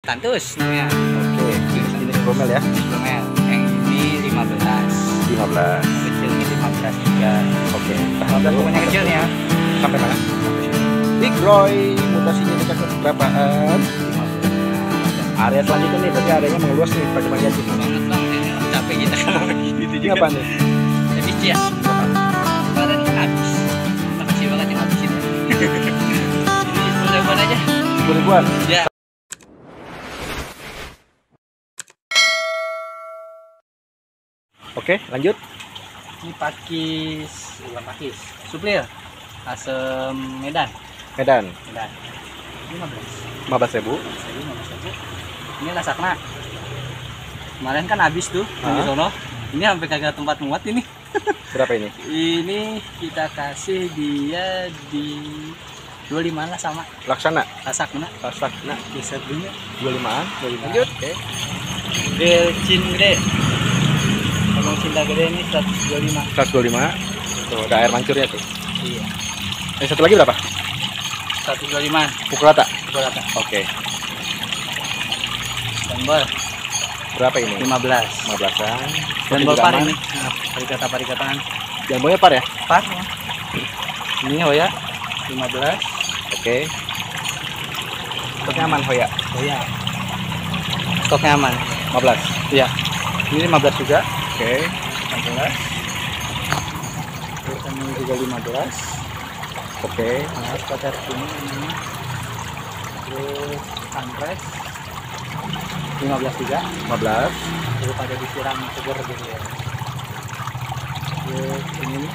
Kantus namanya. Oke, ini Bromel ya. Bromel. Yang ini 15. 15. Kecil ini 15 juga. Oke. 15 pokoknya kecilnya. Sampai mana? Big Roy mutasinya dikasih berapaan? 15. Area selanjutnya nih, berarti areanya meluas nih pada bagian sini. Banget bang, ini capek kita kalau gitu Ini juga. apa nih? Habis ya. Kemarin kan habis. Makasih banget yang habisin ya. Ini 10 ribuan aja. 10 ribuan. Ya. Oke, lanjut. Ini pakis, bukan pakis. Suplir. Asam Medan. Medan. Medan. 15. 15.000. Ini lasakna. Kemarin kan habis tuh di sono. Ini sampai kagak tempat muat ini. Berapa ini? Ini kita kasih dia di 25 lah sama Laksana. lasakna. Laksana. Bisa punya 25-an. 25. Lanjut. Oke. Belcin gede. Kalau cinta gede ini 125. 125. Tuh, ada air mancurnya tuh. Iya. Yang satu lagi berapa? 125. Pukul rata. Pukul rata. Oke. Jambol Berapa ini? 15. 15-an. Jambol Juga par aman. ini. Nah, parikataan. Jambonya par ya? Par. Ya. Ini Hoya 15. Oke. Stoknya aman Hoya. Hoya. Stoknya aman. 15. Iya. Ini 15 juga. Oke. 15. Terus ini juga 15. Oke. Nah, pacar ini. Terus sunrise 15 juga. 15. Terus pada disiram seger gitu ya. Terus ini nih.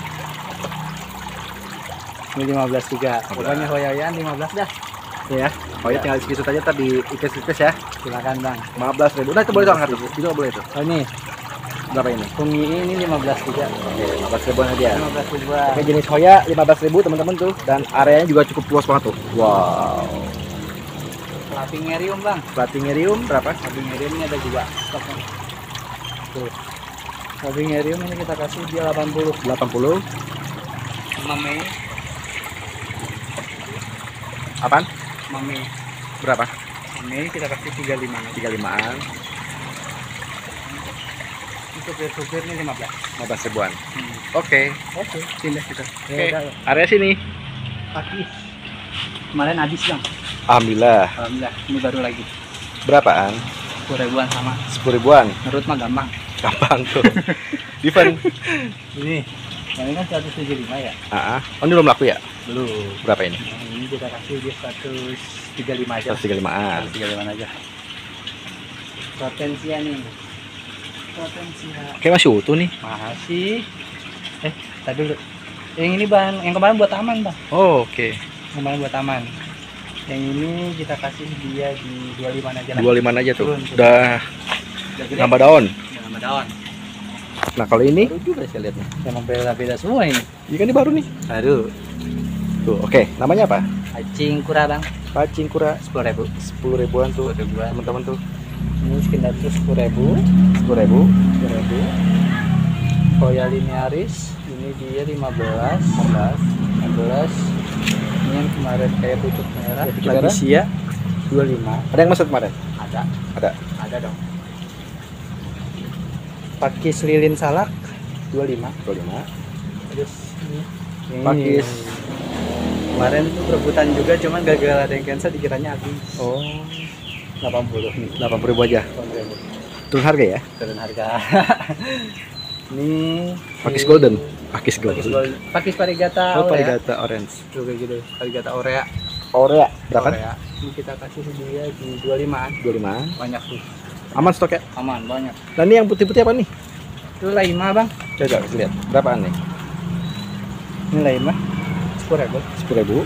Ini 15 juga. 15. Pokoknya hoyaan 15 dah. Ya. Hoya tinggal screenshot aja tadi ikes ya. Silakan bang. 15.000. Nah, itu boleh tuh angkat tuh. Itu nggak boleh tuh. Oh ini Berapa ini? Kungi ini 15 juga. Oke, 15.000-an aja. 15 ribuan. Oke, jenis Hoya 15.000 teman-teman tuh, dan areanya juga cukup luas banget tuh. Wow. Lapingerium bang. Platinerium berapa? Lapingerium ini ada juga stoknya. Tuh. Lapingerium ini kita kasih dia 80. 80. Mame. Apaan? Mame. Berapa? Mame kita kasih 35. 35-an. Itu supir ini 15. 15 ribuan. Oke. Oke, pindah kita. Oke. Ya, udah. Area sini. Pakis. Kemarin habis bang. Alhamdulillah. Alhamdulillah. Ini baru lagi. Berapaan? 10 ribuan sama. 10 ribuan. Menurut mah gampang. Gampang tuh. Event. Ini. Yang ini kan 175 ya? Oh, ini belum laku ya? Belum. Berapa ini? Yang ini kita kasih dia 135 aja. 135-an. 135 aja. Potensia nih. Potensia. Oke, masih utuh nih. Masih. Tadi dulu. Yang ini bahan, yang kemarin buat taman bang. Oh, oke. Kemarin buat taman. Yang ini kita kasih dia di 25 aja lah. 25 aja tuh. Turun. Udah Udah gede. nambah daun. Udah nambah daun. Nah, kalau ini Baru juga saya lihatnya. Emang beda-beda semua ini. ini kan ini baru nih. Aduh. Tuh, oke. Namanya apa? Cacing kura bang. Cacing kura. 10.000. 10 ribuan tuh. 10 ribuan. Teman-teman tuh. Ini sekitar 10.000. 10.000. 10.000. Hoya linearis ini dia 15. 15. Ini yang kemarin kayak pucuk merah. Pucuk merah. Labisia 25. Ada yang masuk kemarin? Ada. Ada. Ada dong. Pakis lilin salak 25. 25. Terus ini yang Pakis. ini. Kemarin tuh rebutan juga, cuman gagal ada yang cancel, dikiranya habis. Oh, 80 nih. 80.000 aja. 80.000. Turun harga ya? Turun harga. Ini Pakis golden. Pakis Pakis golden. gold. Pakis parigata. Oh, Aurea. parigata orange. Tuh kayak gitu. Parigata Aurea. Aurea berapa? Aurea. Ini kita kasih dia di 25-an. 25. Banyak tuh. Aman stoknya. Aman, banyak. Dan ini yang putih-putih apa nih? Itu Laima, Bang. Coba lihat. Berapaan nih? Ini Laima. 10.000. 10.000.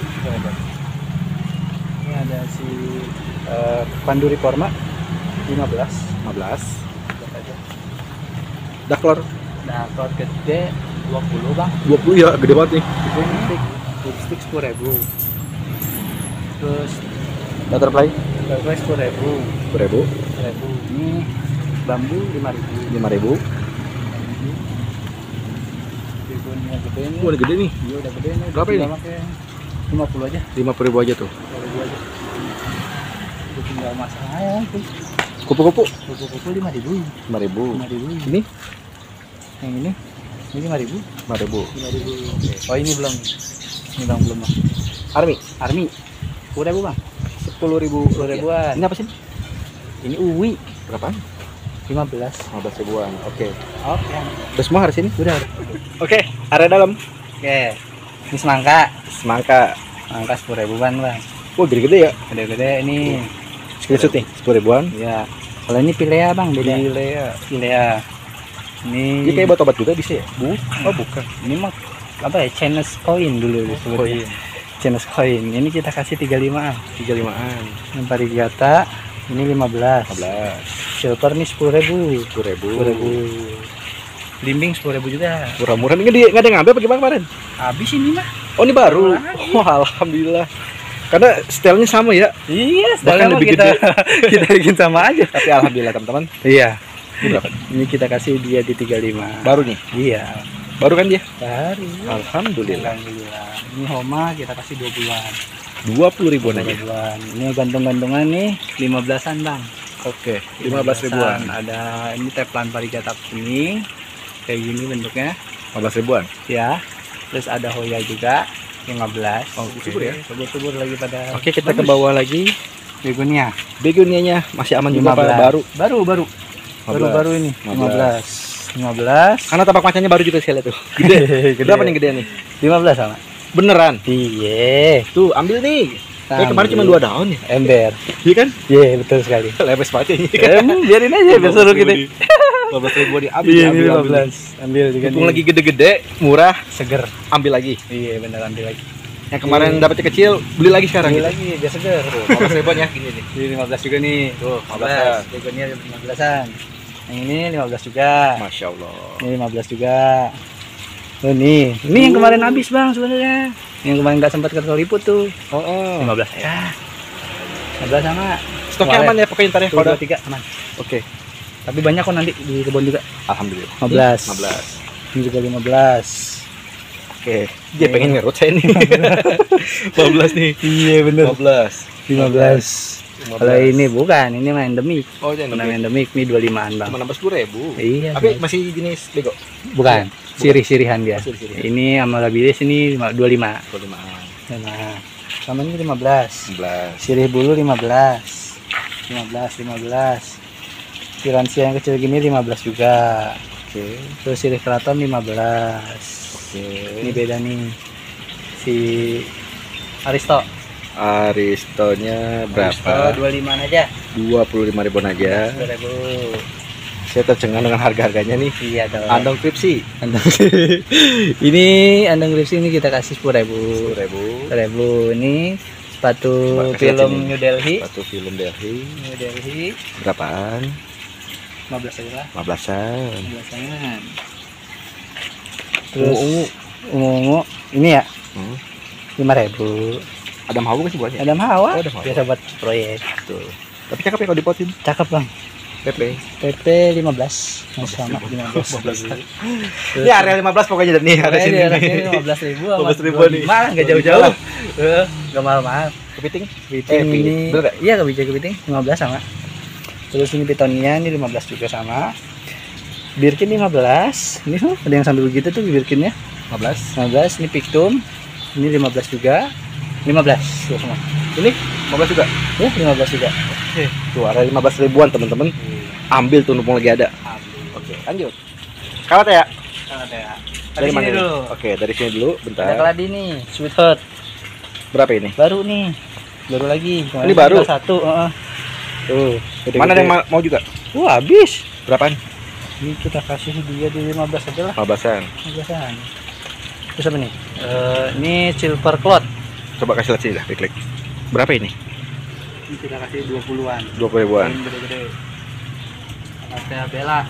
Ini ada si Panduri Korma 15. 15. Lihat aja. Daklor Nah, kalau gede 20, Bang. 20 ya, gede banget nih. Itu ini lipstick 10.000. Terus Butterfly butterfly 10.000. 10.000. 10.000. Ini bambu 5.000. 5.000. Begonia gede nih. Udah gede nih. Iya udah gede nih. Berapa ini? 50 aja. 50.000 aja tuh. 50.000 aja. tinggal masalahnya tuh. Kupu-kupu Kupu-kupu 5.000. 5.000. 5.000. Ini Yang ini 5.000. 5.000. 5.000. Oh ini belum. Ini bang belum bang. Army. Udah bu bang. 10.000. 10.000-an. Ini apa sih? Ini uwi. Berapaan? 15. 15.000-an. Oke. Oke. Udah semua harus ini? Udah. Oke, area dalam. Oke. Ini semangka. Semangka. Semangka 10.000-an bang. Wah, gede-gede ya. Gede-gede ini. Screenshot nih, 10.000-an. Ya. Kalau ini pilea bang, beda. Pilea. Pilea. Ini. Ini kayak buat obat juga bisa ya? Oh bukan. Ini mah apa ya? Chinese coin dulu disebutnya. Chinese coin. Ini kita kasih 35-an. 35-an. Yang varigata ini 15. 15. Silver nih 10.000. 10.000. Blimbing 10.000 juga. Murah-murah nih, nggak ada yang ngambil apa gimana kemarin? Habis ini mah. Oh, ini baru. Lagi. Wah, alhamdulillah. Karena stylenya sama ya. Iya, Bahkan sekarang lebih kita gede. kita bikin sama aja. Tapi alhamdulillah teman-teman. Iya. Ini berapa? Ini kita kasih dia di 35. Baru nih. Iya. Baru kan dia? Baru. Alhamdulillah. Alhamdulillah. Ini Homa kita kasih 20-an. 20.000-an aja. 20-an. Ini gantung-gantungan nih 15-an, Bang. Oke, 15.000-an. Ada ini teplan varigata ini. Kayak gini bentuknya. 15.000-an. Ya. Terus ada Hoya juga 15. Oh, subur ya. Subur lagi pada. Oke, kita ke bawah lagi. Begonia. Begonianya masih aman juga, 15. Pak? Baru. Baru ini 15. Karena tapak macannya baru juga saya lihat tuh. Gede. Berapa nih gedean nih? 15 sama. Beneran. Iya. Tuh, ambil nih. Kemarin cuma 2 daun ya. Ember. Iya kan? Iya, betul sekali. Lepes banget ini kan. Biarin aja biar seru gitu. 15.000 nih. Ambil, Iya, ambil, ini ambil. 15. Ambil juga Mumpung nih. lagi gede-gede, murah, Seger. ambil lagi. Iya, bener ambil lagi. Yang kemarin dapetnya kecil, beli lagi sekarang. Ambil Gitu. lagi biar seger. 15.000-an ya gini nih. Ini 15 juga nih. Tuh, 15-an. Begonia 15-an. Yang ini 15 juga. Masya Allah. Ini 15 juga. Oh, ini yang kemarin habis, Bang, sebenarnya. Yang kemarin nggak sempat ke liput tuh. Oh. 15 ya. 15 sama. Stoknya aman ya pokoknya ntar ya. Kalau 3 aman. Oke. Tapi banyak kok nanti di kebun juga. Alhamdulillah. 15. 15. Ini juga 15. Oke. Dia pengen ngerut saya nih. 15 nih. Iya bener. 15. 15. Kalau ini bukan, ini mah endemik. Oh, jangan Namanya endemik, ini 25-an, Bang. cuma 16.000. Iya. Tapi masih jenis bego. Bukan, sirih-sirihan dia. Sirih-sirihan. Ini amabilis ini 25. 25-an. Nah, sama ini 15. 11. Sirih bulu 15. 15. Piransia yang kecil gini 15 juga. Oke. Terus sirih keraton 15. Oke. Ini beda nih. Si Aristo. Aristonya berapa? 25-an aja. 25.000 aja. 10.000. Saya tercengang dengan harga-harganya nih. Iya dong. Andong Kripsi Ini andong Kripsi ini kita kasih 10.000. 10.000. 10.000. Ini sepatu Kasih film sini. New Delhi. Satu film Delhi. New Delhi Berapaan? 15 aja lah. 15-an. 15-an. Terus Ungu-ungu. ini ya Hmm. 5.000. Ada mau sih buatnya? Ada Hawa. Oh, ada Hawa. Biasa buat proyek. Betul. Tapi cakep ya kalau dipotin. Cakep, Bang. PP. PP 15. Masih sama 15. Ini area 15 pokoknya nih area sini. Ini 15.000 sama 15.000 nih. Malah enggak jauh-jauh. Enggak mahal-mahal. Kepiting? Kepiting ini. bener gak? Iya, kepiting 15 sama. Terus ini pitonia ini 15 juga sama. Birkin 15. Ini ada yang sambil begitu tuh birkinnya. 15. 15. Ini pictum. Ini 15 juga. 15 tuh semua. Ini 15 juga. Ya, 15 juga. Tuh area 15.000-an teman-teman. Ambil tuh numpung lagi ada. Oke, lanjut. Kalat ya? Ada. Dari mana sini dulu? dulu. Oke, dari sini dulu. Ada Bentar. keladi nih, sweetheart. Berapa ini? Baru nih. Baru lagi. Ini baru? Satu, Tuh. Mana ada yang mau juga? Habis. Berapaan? Ini kita kasih dia di 15 aja lah. 15-an. 15-an. Terus apa nih? Ini silver cloth. Coba kasih lihat sini dah, klik. Berapa ini? Ini kita kasih 20-an. 20.000-an. Yang gede-gede. Kalatea Bella.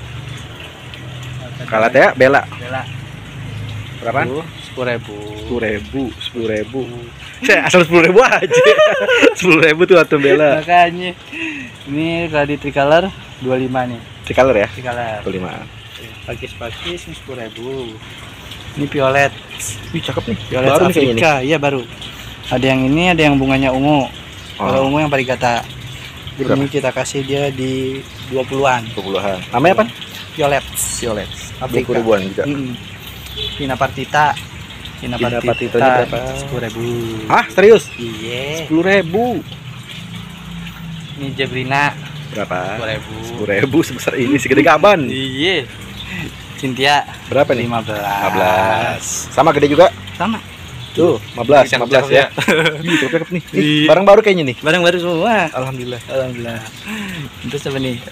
Kalatnya Bella. Bella. Berapaan? 10.000. 10.000. Saya asal 10.000 aja. 10.000 tuh atau Bella. Makanya. Ini Gladi Tricolor 25 nih. Tricolor ya? Tricolor. 25-an. Pakis-pakis ini 10.000. Ini violet. Wih, cakep nih. Violet Baru nih kayaknya nih. Afrika. Iya baru. Ada yang ini, ada yang bunganya ungu. Oh. Kalau ungu yang varigata. Berapa? Ini kita kasih dia di 20-an. 20-an. Namanya apa? Violet. Violet. Afrika. 20 ribuan juga. Pina partita. Pina partitanya berapa? 10.000. Hah, serius? Iya. 10.000. Ini Jebrina Berapa? 10.000. 10.000 sebesar ini, segede gaban. Iya. Cynthia Berapa nih? 15. 15. Sama gede juga? Sama. Tuh, 15 ya. Ih, cakep nih. Ih, barang baru kayaknya nih. Barang baru semua. Alhamdulillah. Alhamdulillah. Terus apa nih?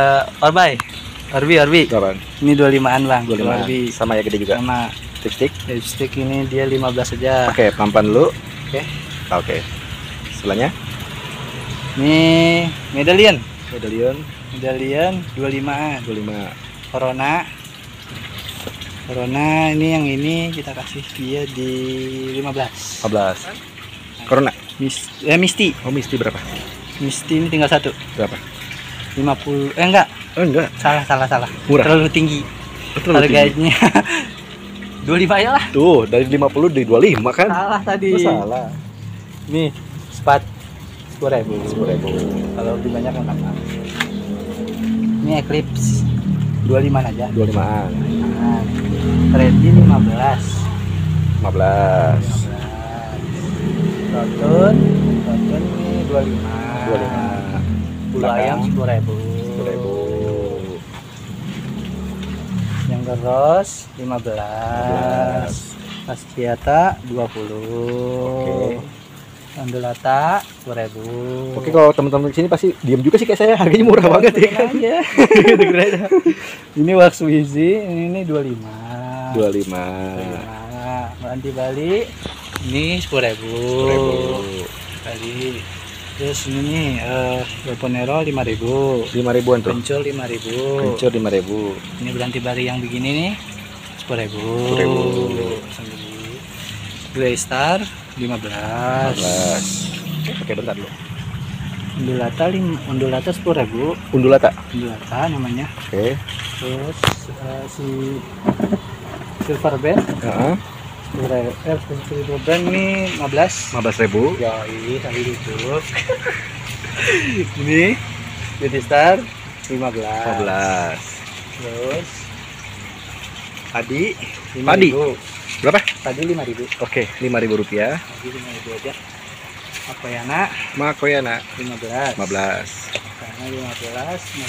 Orbi. Berapa? Ini 25-an, Bang. 25. Orbi. Sama ya gede juga. Sama Lipstick. lipstick ini dia 15 aja. Oke, pelan-pelan dulu. Oke. Oke. Sebelahnya Ini medallion. medallion 25-an. 25. Corona ini yang ini kita kasih dia di 15. 15. Corona. Misty. Oh, Misty berapa? Misty ini tinggal satu. Berapa? 50. Enggak. Oh, enggak. Salah. Murah. Terlalu tinggi. Terlalu tinggi. Harganya 25 ya lah. Tuh, dari 50 dari 25 kan? Salah tadi. Oh, salah. Nih, spat 10.000. 10.000. Kalau lebih banyak kan apa? Ini Eclipse 25 aja. 25-an. Nah, Reddy 15. 15. Rotun ini 25. 25. Bulu ayam 10.000. 10.000. Yang geros 15. Paskiata 20. Oke. Andulata 10.000. Oke, kalau teman-teman di sini pasti diam juga sih kayak saya, harganya murah banget ya kan. Aja. Ini wax Wizi, ini 25. 25. Nanti Bali ini 10.000. 10.000. Bali. Terus ini nih Galponero 5.000. 5.000-an tuh. Pencul 5.000. Pencur 5.000. Ini Beranti Bali yang begini nih 10.000. 10.000. Grey Star 15. 15. Oke, bentar dulu. Undulata 10.000. Undulata. Undulata namanya. Oke. Terus si Silver Band Heeh. Silver Band ini 15. 15.000. Yoi, sambil duduk. Ini Beauty Star 15. 15. Terus Padi Padi? 5.000. Berapa? Tadi 5.000. Oke, 5.000 rupiah. Tadi 5.000 aja. Apa ya nak? Makoyana 15. 15. Karena 15.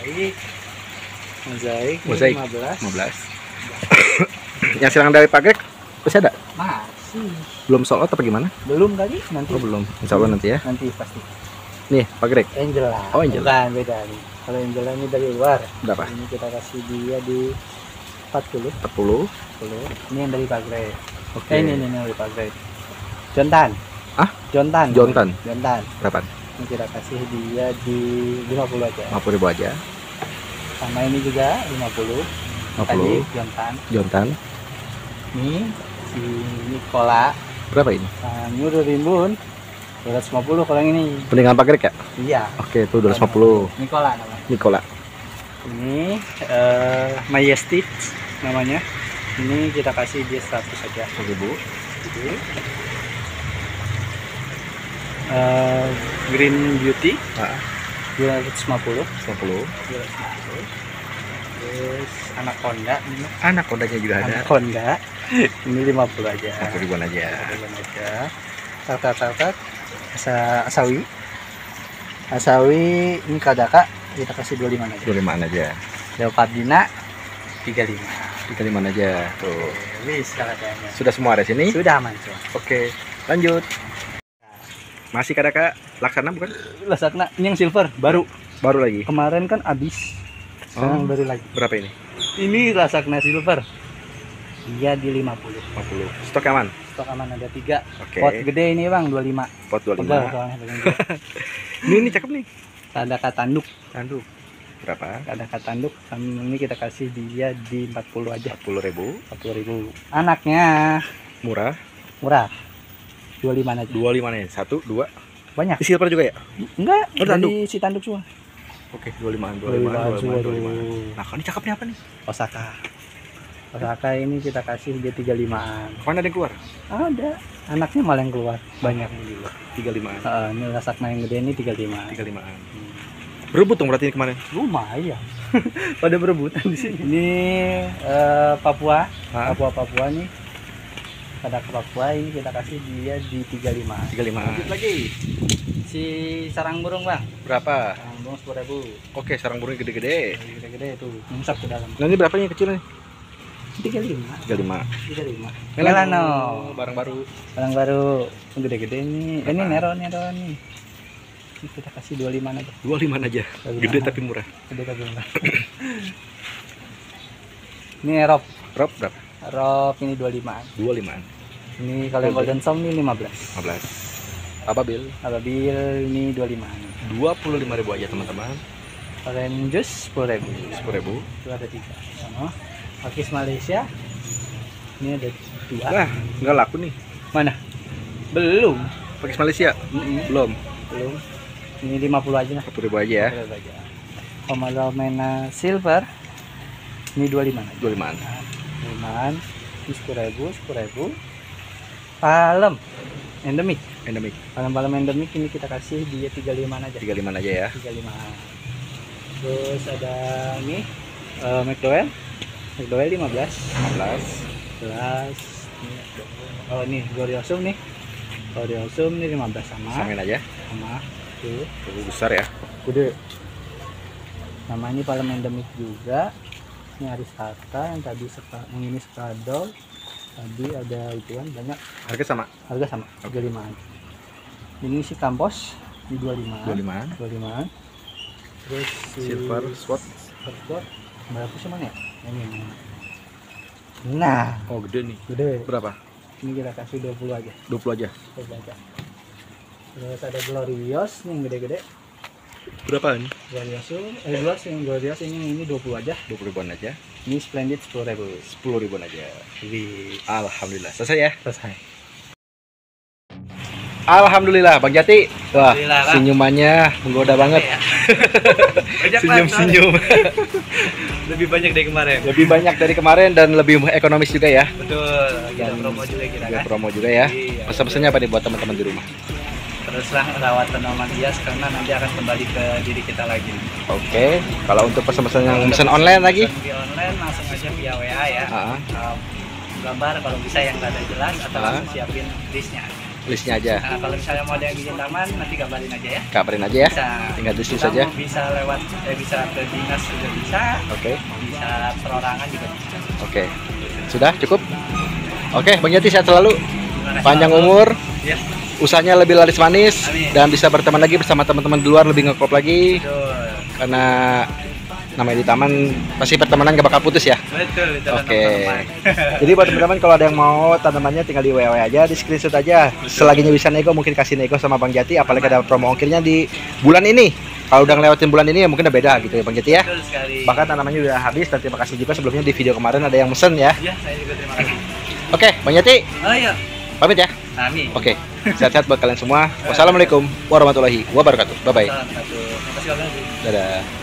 Mozaik Mozaik 15. 15. Yang silang dari pagrek masih ada? Masih. Belum sold out apa gimana? Belum kali nanti. Oh, belum. Insya Allah nanti ya. Nanti pasti. Nih, pagrek. Angela. Oh, Angela. Bukan, beda nih. Kalau Angela ini dari luar. Berapa? Ini kita kasih dia di 40. 40. Ini yang dari Pagre. Oke. Ini yang dari Pagre. Jontan. Ah? Jontan. Jontan. Berapa? Ini kita kasih dia di 50 aja. 50.000 aja. Sama ini juga 50. Tadi 50. Jontan. Jontan. Ini si Nikola. Berapa ini? Nyuruh rimbun 250 kalau yang ini. Peninggalan pagrek ya? Iya. Oke, tuh 250. Nikola namanya. Nikola. Ini Majestic namanya. Ini kita kasih dia 100 saja. 1.000. Green Beauty Ah, 250. 50. Terus Anaconda ini. Anak kodanya juga ada. Anaconda ini 50 aja. 50.000-an aja. 50 aja. Tartar Asawi ini Kadaka kita kasih 25 aja. 25-an aja. Leopardina 35. 35-an aja. Tuh. Wis katanya. Sudah semua ada sini? Sudah aman tuh. Oke, lanjut. Masih Kadaka Laksana bukan? Lasakna ini yang silver baru. Baru lagi. Kemarin kan habis. Sekarang Oh. baru lagi. Berapa ini? Ini Lasakna silver. Dia di 50. 50. Stok aman. Stok aman ada 3. Oke. Pot gede ini Bang 25. Pot Pegel 25. soalnya bagian gede. Ini cakep nih. Kadaka tanduk. Tanduk. Berapa? Kadaka tanduk. Ini kita kasih dia di 40 aja. 40.000. 40.000. Anaknya Murah. murah. 25 aja. 25 nih. 1, 2. Banyak. Di silver juga ya? Enggak, Oh, tanduk. dari si tanduk semua. Oke, 25-an, 25. 25. Nah, kalau ini cakep nih apa nih? Osaka. Osaka ini kita kasih dia 35-an. Mana ada yang keluar? Ada. Anaknya malah yang keluar. Banyak. 35-an. Ini Rasakna yang gede ini 35-an. 35-an. Berebut dong berarti ini kemarin. Lumayan. Pada berebutan di sini. Ini Papua. Hah? Papua nih. Pada ke Papua ini kita kasih dia di 35-an. 35-an. Lanjut lagi. Si sarang burung, Bang. Berapa? Sarang burung 10.000. Oke, sarang burung gede-gede. Gede-gede tuh. Nyungsap ke dalam. Nah, ini berapa yang kecil nih? 35. 35. 35. Melano. Barang baru. Barang baru. Gede-gede nih. Ini Nero nih. Ini kita kasih 25 aja. 25 aja. 25. Gede tapi murah. Gede tapi murah. Ini Rob. Rob berapa? Rob ini 25-an. 25-an. Ini kalau yang Golden Som ini 15. 15. Apa Bil? Ababil ini 25-an. 25.000 aja teman-teman. Orange Juice 10.000. 10.000. Itu ada 3. Sama. Pakis Malaysia. Ini ada 2. Nah, nggak laku nih. Mana? Belum. Pakai Malaysia? Belum. Belum. Ini 50 aja lah. 40.000 aja ya. 50 aja. Komalomena Silver. Ini 25-an. 25-an. 25-an. Ini 10.000. Palem endemik. Palem endemik ini kita kasih dia 35-an aja. 35-an aja ya. 35-an. Terus ada nih McDowell 15. 11. Oh ini Gloriosum nih. Gloriosum nih 15 sama. Samain aja. Sama. Tuh. Tuh besar ya. Gede. Nama ini palem endemik juga. Ini Aristata yang tadi yang ini Skadol. Tadi ada ituan banyak. Harga sama. 35-an. Ini si Kampos di 25-an. 25-an. Terus si Silver Sword. berapa sih mana ya? Ini. Nah, Oh, gede nih. gede. Berapa? Ini kita kasih 20 aja. 20 aja. 20 aja. Terus ada Glorious nih yang gede-gede. Berapaan? Glorious yang Glorious ini 20 aja. 20.000-an aja. Ini Splendid 10.000. 10.000-an aja. Wih, Alhamdulillah. Selesai ya? selesai. Alhamdulillah, Bang Jati. Wah, Alhamdulillah, Bang. senyumannya menggoda banget. Senyum-senyum. Lebih banyak dari kemarin. Lebih banyak dari kemarin dan lebih ekonomis juga ya. Betul. Kita promo juga kita Juga kan. promo juga ya. Iya. Pesan-pesannya apa nih buat teman-teman di rumah? Teruslah rawat tanaman hias karena nanti akan kembali ke diri kita lagi. Oke, kalau untuk pesan-pesan yang pesan online lagi? Pesan di online langsung aja via WA ya. Gambar kalau bisa yang nggak ada jelas atau langsung siapin listnya. Listnya aja. Nah, kalau misalnya mau ada yang bikin taman nanti gambarin aja ya. Kabarin aja ya. Bisa. Tinggal tulis Kita aja. mau bisa lewat bisa ke dinas juga bisa. Oke. Bisa perorangan juga bisa. Oke. Sudah cukup? Oke, Bang Jati sehat selalu. Terima kasih, Panjang Bang. umur. Ya. Usahanya lebih laris manis. Amin. Dan bisa berteman lagi bersama teman-teman di luar, lebih ngeklop lagi. Betul. Karena namanya di taman pasti pertemanan gak bakal putus ya. Betul, betul. Oke. teman-teman. Jadi buat teman-teman kalau ada yang mau tanamannya tinggal di WA aja, di screenshot aja. Selaginya bisa nego mungkin kasih nego sama Bang Jati, apalagi ada promo ongkirnya di bulan ini. Kalau udah ngelewatin bulan ini ya mungkin udah beda gitu ya Bang Jati ya. Betul sekali. Bahkan tanamannya udah habis dan terima kasih juga sebelumnya di video kemarin ada yang mesen ya. Ya, saya juga terima kasih. Oke, Bang Jati Oh iya. pamit ya. Amin. Oke, sehat-sehat buat kalian semua. Wassalamualaikum warahmatullahi wabarakatuh. Bye bye. Salam satu. Terima kasih, Bang. Dadah.